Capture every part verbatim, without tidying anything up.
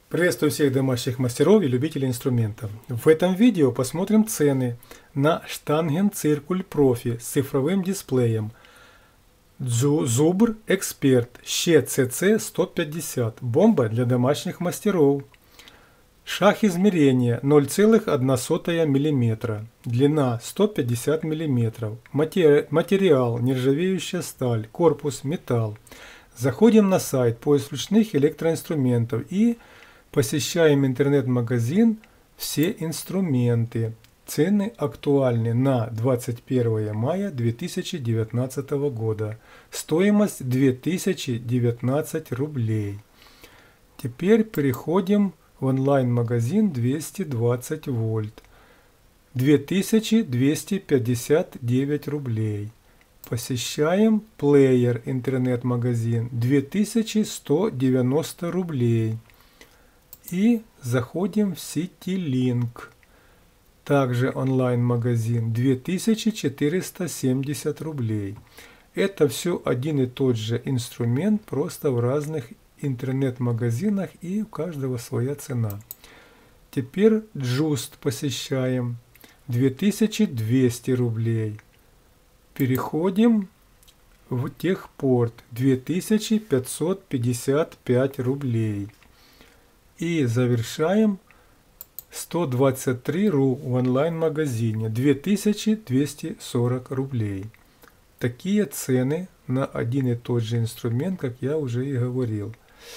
Приветствую всех домашних мастеров и любителей инструментов. В этом видео посмотрим цены на штангенциркуль профи с цифровым дисплеем Zubr Expert щ цэ цэ сто пятьдесят. Бомба для домашних мастеров. Шаг измерения ноль целых одна сотая миллиметра. Длина сто пятьдесят миллиметров. Матери... Материал нержавеющая сталь. Корпус металл. Заходим на сайт поиск ручных электроинструментов и посещаем интернет-магазин «Все инструменты». Цены актуальны на двадцать первое мая две тысячи девятнадцатого года. Стоимость две тысячи девятнадцать рублей. Теперь переходим в онлайн-магазин двести двадцать вольт. две тысячи двести пятьдесят девять рублей. Посещаем плеер интернет-магазин две тысячи сто девяносто рублей. И заходим в CityLink. Также онлайн-магазин две тысячи четыреста семьдесят рублей. Это все один и тот же инструмент, просто в разных интернет-магазинах, и у каждого своя цена. Теперь Just посещаем. две тысячи двести рублей. Переходим в Техпорт. две тысячи пятьсот пятьдесят пять рублей. И завершаем сто двадцать три ру в онлайн-магазине две тысячи двести сорок рублей. Такие цены на один и тот же инструмент, как я уже и говорил.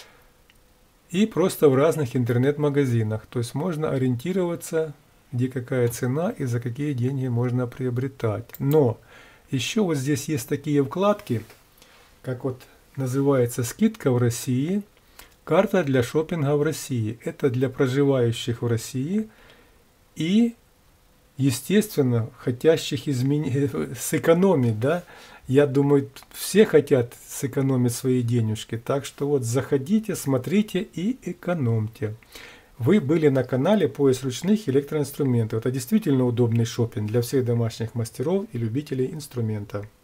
И просто в разных интернет-магазинах. То есть можно ориентироваться, где какая цена и за какие деньги можно приобретать. Но еще вот здесь есть такие вкладки, как вот называется «Скидка в России». Карта для шопинга в России. Это для проживающих в России и, естественно, хотящих изменить, сэкономить, да. Я думаю, все хотят сэкономить свои денежки. Так что вот заходите, смотрите и экономьте. Вы были на канале поиск ручных электроинструментов. Это действительно удобный шопинг для всех домашних мастеров и любителей инструмента.